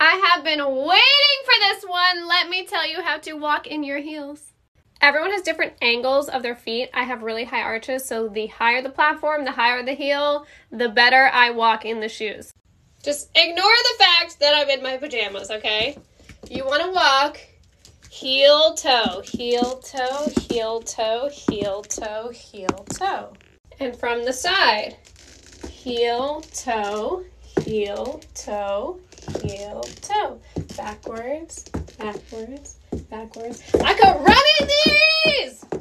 I have been waiting for this one. Let me tell you how to walk in your heels. Everyone has different angles of their feet. I have really high arches, so the higher the platform, the higher the heel, the better I walk in the shoes. Just ignore the fact that I'm in my pajamas, okay? You want to walk heel, toe, heel, toe, heel, toe, heel, toe, heel, toe. And from the side, heel, toe, heel, toe, heel, toe. Backwards, backwards, backwards. I could run in these!